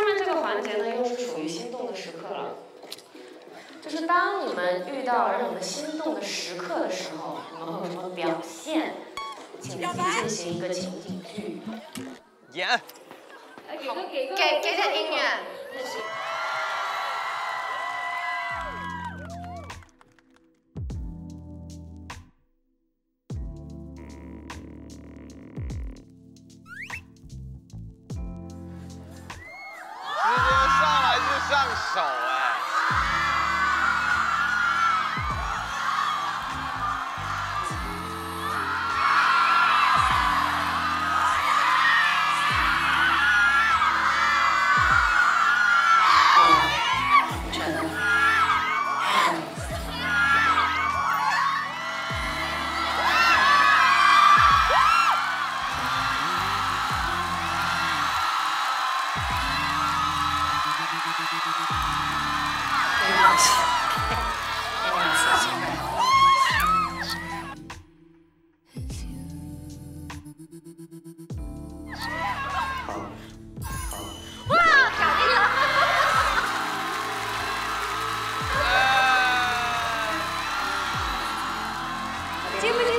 下面这个环节呢，又是属于心动的时刻了。就是当你们遇到让你们心动的时刻的时候，你们会有什么表现？请自己进行一个情景剧。 演。 给点音乐。 上手哎！ 接不接